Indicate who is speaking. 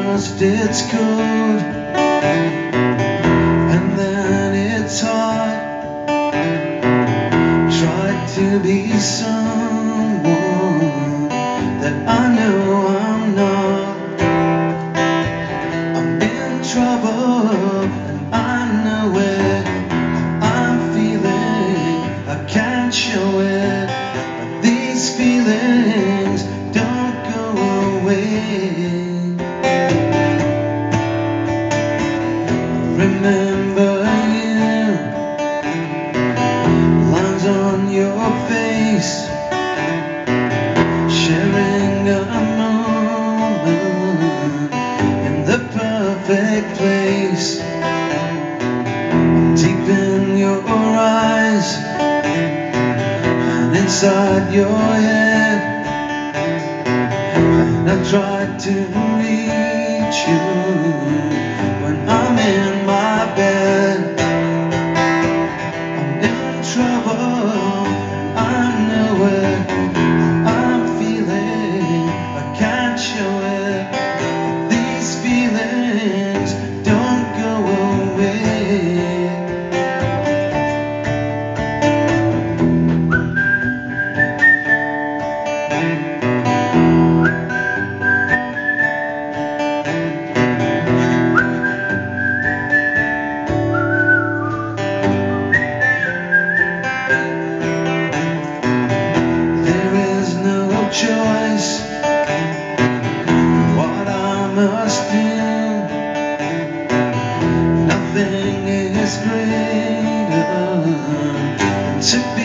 Speaker 1: first it's good, and then it's hard. Try to be someone that I know I'm not. I'm in trouble and I know it. I'm feeling, I can't show it, but these feelings don't go away. Remember you, lines on your face, sharing a moment in the perfect place. Deep in your eyes and inside your head, and I try to reach you when I'm in my bed. I'm in trouble, I know it. I'm feeling, I can't show it. These feelings don't go away. Choice, what I must do. Nothing is greater than to be